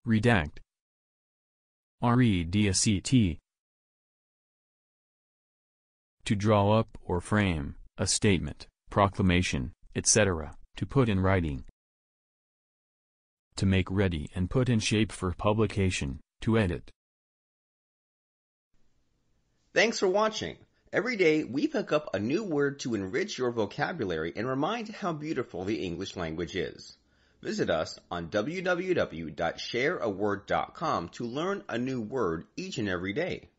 Redact. Redact. To draw up or frame, a statement, proclamation, etc., to put in writing. To make ready and put in shape for publication, to edit. Thanks for watching. Every day we pick up a new word to enrich your vocabulary and remind how beautiful the English language is. Visit us on www.shareaword.com to learn a new word each and every day.